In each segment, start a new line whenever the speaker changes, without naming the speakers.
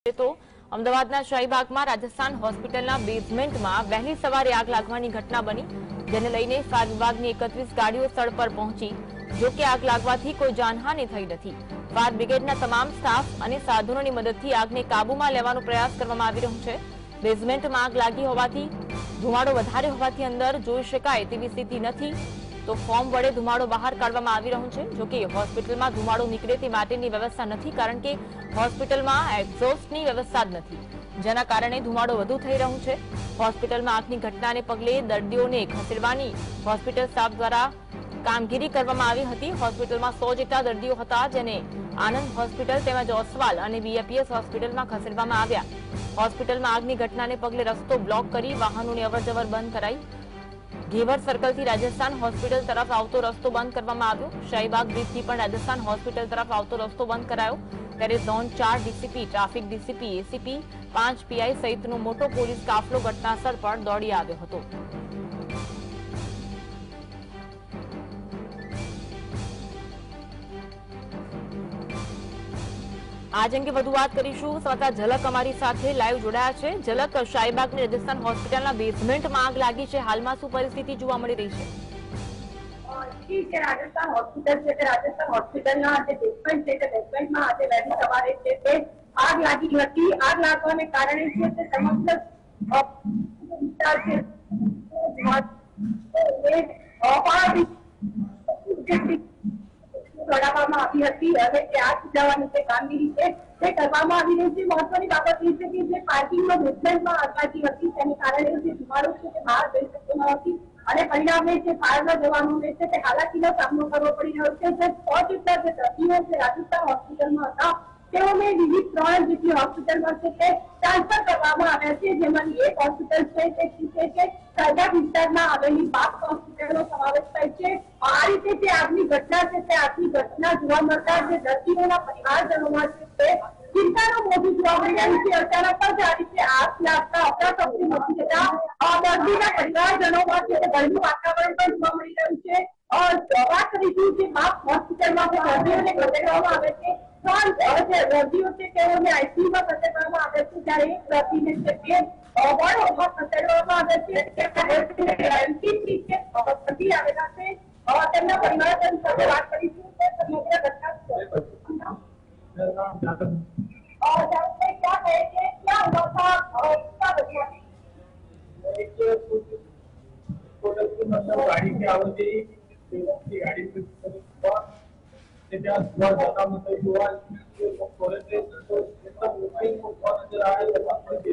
तो अमदावादના શાહીબાગમાં રાજસ્થાન હોસ્પિટલના બેઝમેન્ટમાં વહેલી સવારે આગ લાગવાની ઘટના બની, જેને લઈને ફાયર વિભાગની 31 ગાડીઓ સ્થળ પર પહોંચી, જો કે આગ લાગવાથી કોઈ જાનહાનિ થઈ નથી। ફાયર બ્રિગેડના તમામ સ્ટાફ અને સાધનોની મદદથી આગને કાબૂમાં લેવાનો પ્રયાસ કરવામાં આવી રહ્યો છે। બેઝમેન્ટમાં આગ લાગી હોવાથી ધુમાડો વધારે હોવાથી અંદર જોઈ શકાય તેવી સ્થિતિ નથી, तो फॉर्म वडे धुमाड़ो बहार काढवामां आवी रह्यो छे। जो कि होस्पिटल में धुमाड़ो निकळे ते माटेनी व्यवस्था नहीं, कारण के होस्पिटल में एक्झॉस्टनी व्यवस्था ज नहीं, जेना कारणे धुमाड़ो वधु थई रह्यो छे। होस्पिटल में आगनी घटनाने पगले दर्दीओने खसेडवानी होस्पिटल स्टाफ द्वारा कामगीरी करवामां आवी हती। होस्पिटल में 100 जेटला दर्दीओ हता, जेने आनंद होस्पिटल तेमज ओसवाल अने बीएपीएस होस्पिटल में खसेडवामां आव्या। होस्पिटल में आगनी घटनाने पगले रस्तो ब्लॉक करी वाहनोनी अवरजवर बंद कराई। घेवर सर्कल थी राजस्थान होस्पिटल तरफ आवतो रस्तो बंद करवामां आव्यो। शाहीबाग ब्रिज थी पण राजस्थान होस्पिटल तरफ आवतो रस्तो बंद करायो, त्यारे zone 4 DCP, traffic DCP, ACP, 5 PI सहितनो मोटो पोलीस काफलो घटनास्थळ पर दौड़ी आव्यो हतो। आज अंगे વધુ વાત કરીશું। સમાચાર ઝલક અમારી સાથે લાઈવ જોડાયા છે। ઝલક, શાહીબાગની રાજસ્થાન હોસ્પિટલના બેઝમેન્ટમાં આગ લાગી છે, હાલમાં શું પરિસ્થિતિ જોવા મળી રહી છે?
જી કે રાજસ્થાન હોસ્પિટલ છે કે રાજસ્થાન હોસ્પિટલના જે બેઝમેન્ટ છે તે બેઝમેન્ટમાં આજે વહેલી સવારે છે તે આગ લાગી હતી। આગ લાગવાને કારણે છે તે સમગ્ર વિસ્તાર છે चढ़ावવામાં આવી હતી અને તે આગ બુઝાવવાની જે કામગીરી છે તે કરવામાં આવી રહી છે। મહત્વની બાબત એ છે કે જે પાર્કિંગનો બેઝમેન્ટમાં આગ લાગી હતી તેના કારણે જે ધુમાડો છે તે બહાર જઈ શકતો ન હતી અને પરિણામે જે ફાયરના જવાનોને છે તે હાલાકીનો સામનો કરવો પડી રહ્યો છે। જે 100 જેટલા જે દર્દીઓ છે રાજસ્થાન હોસ્પિટલમાં હતા તેઓને વિવિધ 3 જેટલી હોસ્પિટલમાં છે તે ટ્રાન્સફર કરવામાં આવ્યા છે, જેમાંની એક હોસ્પિટલ છે તે શાહીબાગ વિસ્તારમાં આવેલી બાગ હોસ્પિટલનો સમાવેશ થાય છે। આ રીતે જે આગની ઘટના છે તે આગની ઘટના જોવા મળતા જે દર્દીઓના પરિવારજનોમાં છે તે ચિંતાનો મોજું જોવા મળી રહ્યું છે। અચાનક જ આ રીતે આગ લાગતા અફરાતફરી મચી જતા દર્દીના પરિવારજનોમાં છે તે ભયનું વાતાવરણ પણ જોવા મળી રહ્યું છે। વાત કરીશું જે બાગ હોસ્પિટલમાં જે દર્દીઓને ખસેડવામાં આવે છે, દર્દીઓ છે તેઓને આઈસીયુમાં ખસેડવામાં આવે છે, જ્યારે એક દર્દીને છે તે વોર્ડમાં ખસેડવામાં આવે છે। આવેલા છે તેમના પરિવારજન સાથે વાત કરીશું સમગ્ર ઘટના क्या कहेंगे, क्या हुआ था और क्या बचा?
गाड़ी की आवती गाड़ी बहुत ज्यादा मतलब हुआ नजर आ रही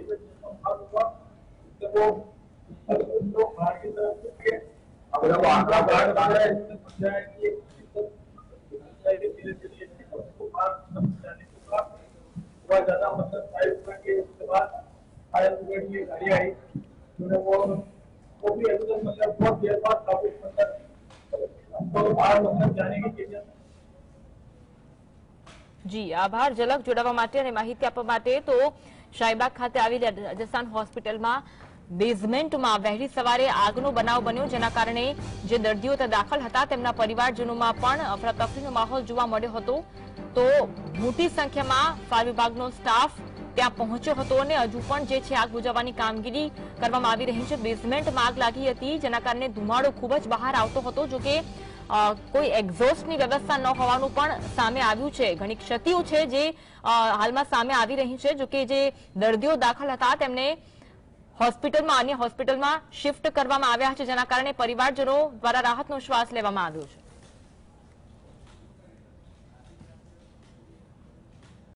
ज्यादा मतलब के उसके बाद फायर ब्रिगेड की गाड़ी आई, वो भी एकदम मतलब बहुत देर बाद काफी मतलब बाहर मतलब जाने की चीजें।
जी आभार झलक जोड़वा माटे अने माहिती आपवा माटे। तो शाहीबाग खाते आवेली राजस्थान होस्पिટલમાં બેઝમેન્ટમાં વહેલી સવારે આગનો બનાવ બન્યો, જેના કારણે જે દર્દીઓ ત્યાં દાખલ હતા તેમના પરિવારજનોમાં પણ અફરાતફરીનો માહોલ જોવા મળ્યો હતો। તો મોટી સંખ્યામાં ફાયર વિભાગનો સ્ટાફ ત્યાં પહોંચ્યો હતો અને હજુ પણ જે છે આગ બુઝાવવાની કામગીરી કરવામાં આવી રહી છે। બેઝમેન્ટમાં આગ લાગી હતી, જેના કારણે ધુમાડો ખૂબ જ બહાર આવતો હતો, જો કે કોઈ એક્ઝોસ્ટની વ્યવસ્થા ન હોવાનું પણ સામે આવ્યું છે। ઘણી ક્ષતિઓ છે જે હાલમાં સામે આવી રહી છે, જો કે જે દર્દીઓ દાખલ હતા તેમને હોસ્પિટલમાં અન્ય હોસ્પિટલમાં શિફ્ટ કરવામાં આવ્યા છે, જેના કારણે પરિવારજનો દ્વારા રાહતનો શ્વાસ લેવામાં આવ્યો છે।